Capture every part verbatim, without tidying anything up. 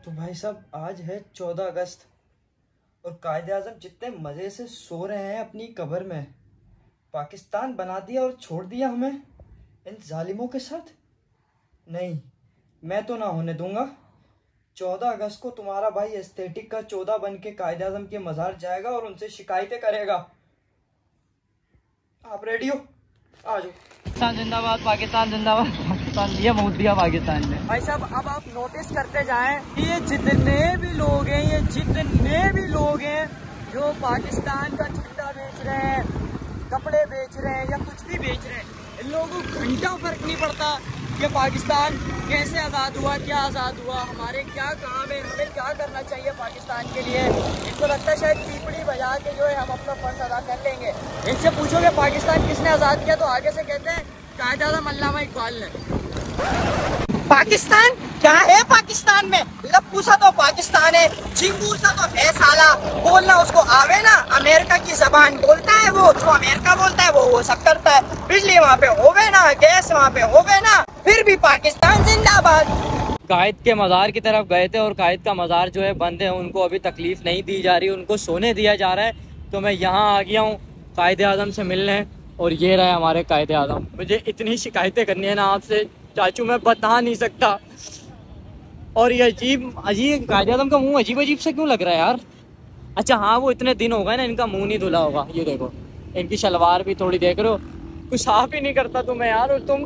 तो भाई साहब आज है चौदह अगस्त और कायदे आजम जितने मज़े से सो रहे हैं अपनी कब्र में। पाकिस्तान बना दिया और छोड़ दिया हमें इन जालिमों के साथ। नहीं, मैं तो ना होने दूंगा। चौदह अगस्त को तुम्हारा भाई एस्थेटिक का चौदह बन के कायदे आजम के मज़ार जाएगा और उनसे शिकायतें करेगा। आप रेडी हो? आ जाओ। पाकिस्तान जिंदाबाद, पाकिस्तान जिंदाबाद, पाकिस्तान ये मूड दिया पाकिस्तान ने। भाई साहब अब आप नोटिस करते जाएं कि ये जितने भी लोग हैं ये जितने भी लोग हैं जो पाकिस्तान का झंडा बेच रहे हैं, कपड़े बेच रहे हैं या कुछ भी बेच रहे हैं, इन लोगों को घंटा फर्क नहीं पड़ता कि पाकिस्तान कैसे आज़ाद हुआ, क्या आज़ाद हुआ, हमारे क्या काम है, हमें क्या करना चाहिए पाकिस्तान के लिए। इनको लगता है शायद पीपड़ी बजा के जो है हम अपना फर्ज अदा कर लेंगे। इनसे पूछोगे पाकिस्तान किसने आज़ाद किया तो आगे से कहते हैं कायदे आज़म अल्लामा इकबाल ने। पाकिस्तान क्या है? पाकिस्तान में लप्पू सा तो पाकिस्तान है, चिंगूर सा तो है साला। बोलना उसको आवे ना, अमेरिका की जबान बोलता है वो, जो अमेरिका बोलता है वो वो सब करता है। बिजली वहाँ पे होवे ना, गैस वहाँ पे होवे ना, फिर भी पाकिस्तान जिंदाबाद। कायद के मज़ार की तरफ गए थे और कायद का मज़ार जो है बंद है, उनको अभी तकलीफ नहीं दी जा रही, उनको सोने दिया जा रहा है। तो मैं यहाँ आ गया हूँ कायदे आज़म से मिलने और ये रहा है हमारे कायदे आज़म। मुझे इतनी शिकायतें करनी है ना आपसे चाचू, मैं बता नहीं सकता। और ये अजीब अजीब कायदे आज़म का मुंह अजीब अजीब से क्यों लग रहा है यार? अच्छा हाँ, वो इतने दिन हो गए ना इनका मुंह नहीं धुला होगा। ये देखो इनकी शलवार भी थोड़ी देख रहे हो, कुछ साफ ही नहीं करता तुम्हें यार। और तुम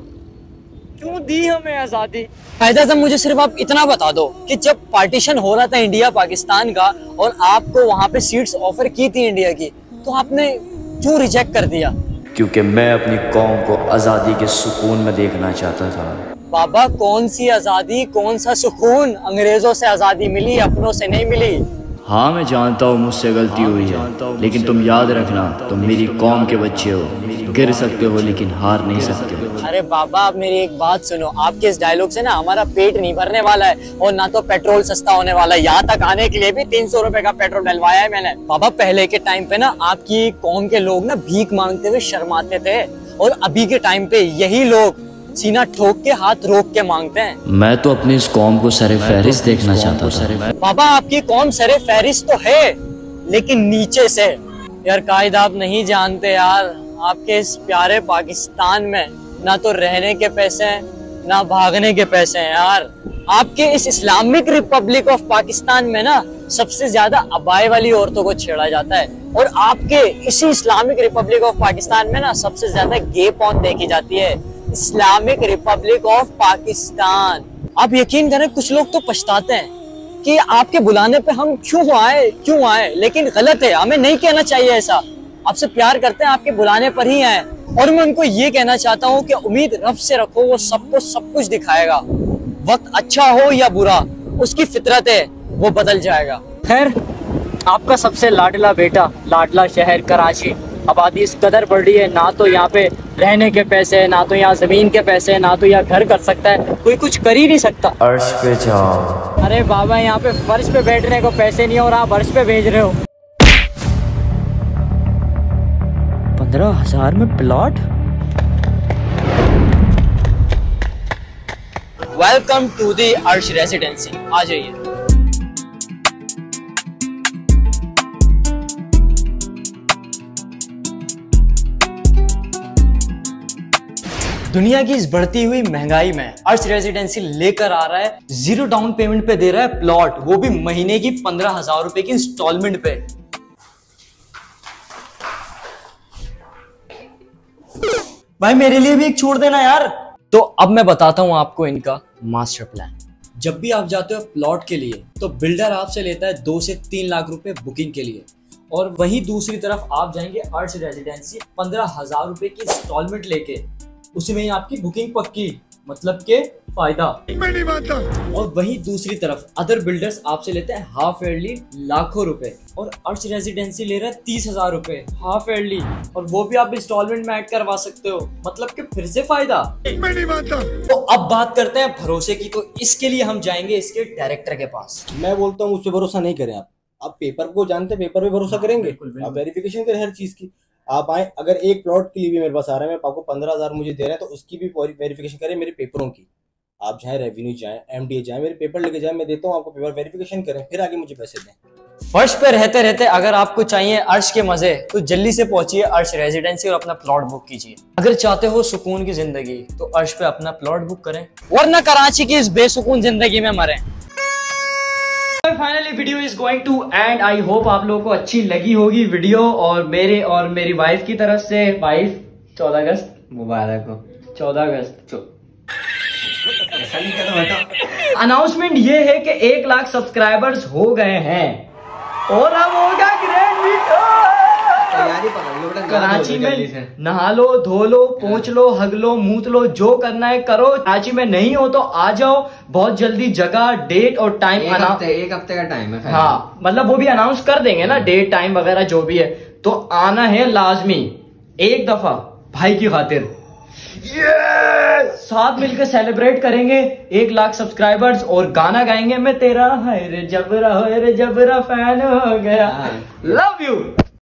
क्यों दी हमें आज़ादी? कायदे आज़म मुझे सिर्फ आप इतना बता दो कि जब पार्टीशन हो रहा था इंडिया पाकिस्तान का और आपको वहाँ पे सीट्स ऑफर की थी इंडिया की, तो आपने क्यों रिजेक्ट कर दिया? क्योंकि मैं अपनी कौम को आज़ादी के सुकून में देखना चाहता था। बाबा कौन सी आज़ादी, कौन सा सुकून? अंग्रेजों से आज़ादी मिली, अपनों से नहीं मिली। हाँ मैं जानता हूँ मुझसे गलती हुई है, लेकिन तुम याद रखना तुम मेरी कौम के बच्चे हो। गिर सकते हो लेकिन हार नहीं सकते। अरे बाबा आप मेरी एक बात सुनो, आपके इस डायलॉग से ना हमारा पेट नहीं भरने वाला है और ना तो पेट्रोल सस्ता होने वाला है। यहाँ तक आने के लिए भी तीन सौ रुपए का पेट्रोल डलवाया है मैंने। बाबा पहले के टाइम पे ना आपकी कौम के लोग ना भीख मांगते हुए शर्माते थे और अभी के टाइम पे यही लोग सीना ठोक के हाथ रोक के मांगते हैं। मैं तो अपनी इस कौम को सरे फहरिस्त देखना चाहता था। बाबा आपकी कौम सरे फहरिस्त तो है लेकिन नीचे से। यार कायदा आप नहीं जानते यार, आपके इस प्यारे पाकिस्तान में ना तो रहने के पैसे हैं ना भागने के पैसे हैं यार। आपके इस इस्लामिक रिपब्लिक ऑफ पाकिस्तान में ना सबसे ज्यादा अबाए वाली औरतों को छेड़ा जाता है और आपके इसी इस्लामिक रिपब्लिक ऑफ पाकिस्तान में ना सबसे ज्यादा गे पॉर्न देखी जाती है। Islamic republic of Pakistan. आप यकीन करें कुछ लोग तो पछताते हैं कि आपके बुलाने पे हम क्यों आए क्यों आए, लेकिन गलत है, हमें नहीं कहना चाहिए ऐसा। आपसे प्यार करते हैं, आपके बुलाने पर ही आए। और मैं उनको ये कहना चाहता हूँ कि उम्मीद रब से रखो, वो सबको सब कुछ दिखाएगा। वक्त अच्छा हो या बुरा, उसकी फितरत है, वो बदल जाएगा। खैर, आपका सबसे लाडला बेटा, लाडला शहर कराची, आबादी इस कदर बढ़ रही है, ना तो यहाँ पे रहने के पैसे है, ना तो यहाँ जमीन के पैसे है, ना तो यहाँ घर कर सकता है, कोई कुछ कर ही नहीं सकता। अर्श पे जाओ। अरे बाबा यहाँ पे फर्श पे बैठने को पैसे नहीं और आप अर्श पे भेज रहे हो। पंद्रह हजार में प्लॉट। वेलकम टू दी अर्श रेजिडेंसी। आ जाइए। दुनिया की इस बढ़ती हुई महंगाई में अर्श रेजिडेंसी लेकर आ रहा है जीरो डाउन पेमेंट पे दे रहा है प्लॉट, वो भी महीने की पंद्रह हजार रुपए की इंस्टॉलमेंट पे। भाई मेरे लिए भी एक छोड़ देना यार। तो अब मैं बताता हूँ आपको इनका मास्टर प्लान। जब भी आप जाते हो प्लॉट के लिए तो बिल्डर आपसे लेता है दो से तीन लाख रुपए बुकिंग के लिए, और वहीं दूसरी तरफ आप जाएंगे अर्श रेजिडेंसी पंद्रह हजार रुपए की इंस्टॉलमेंट लेके, उसमें ही आपकी बुकिंग पक्की, मतलब के फायदा। मैं नहीं मानता। और वहीं दूसरी तरफ अदर बिल्डर्स आपसे लेते हैं हाफ ईयरली लाखों रुपए, और अर्श रेजिडेंसी ले रहा है तीस हजार रुपए हाफ ईयरली, और वो भी आप इंस्टॉलमेंट में ऐड करवा सकते हो, मतलब कि फिर से फायदा। मैं नहीं मानता। तो अब बात करते हैं भरोसे की, तो इसके लिए हम जाएंगे इसके डायरेक्टर के पास। मैं बोलता हूँ उस पर भरोसा नहीं करें आप। आप पेपर को जानते हैं, पेपर पे भरोसा करेंगे, आप वेरिफिकेशन करें हर चीज की। आप आए, अगर एक प्लॉट के लिए भी मेरे पास आ रहा है, मैं आपको पंद्रह हजार मुझे दे रहे हैं तो उसकी भी वेरिफिकेशन करें मेरे पेपरों की। आप जाएं रेवेन्यू जाएं, एमडीए जाएं, मेरे पेपर लेके जाएं, मैं देता हूँ आपको पेपर, वेरिफिकेशन करें, फिर आगे मुझे पैसे दें। फर्श पे रहते रहते अगर आपको चाहिए अर्श के मजे तो जल्दी से पहुंचिए अर्श रेजिडेंसी और अपना प्लॉट बुक कीजिए। अगर चाहते हो सुकून की जिंदगी तो अर्श पे अपना प्लॉट बुक करें, वरना कराची की इस बेसुकून जिंदगी में मरें। Finally video is going to end. I hope आप लोगों को अच्छी लगी होगी वीडियो, और मेरे और मेरी वाइफ की तरफ से, वाइफ चौदह अगस्त मुबारक हो। चौदह अगस्त अनाउंसमेंट ये है कि एक लाख सब्सक्राइबर्स हो गए हैं और अब होगा ग्रैंड तैयारी पकड़ लो बेटा, कराची में नहा लो, धो लो, पोंछ लो, हग लो, मूत लो, जो करना है करो। कराची में नहीं हो तो आ जाओ, बहुत जल्दी जगह, डेट और टाइम एक हफ्ते एक हफ्ते का टाइम है। हाँ मतलब वो भी अनाउंस कर देंगे ना, डेट टाइम वगैरह जो भी है, तो आना है लाजमी एक दफा भाई की खातिर। साथ मिलकर सेलिब्रेट करेंगे एक लाख सब्सक्राइबर्स और गाना गाएंगे, मैं तेरा है रे जबरा है रे जबरा फैन हो गया। Love you.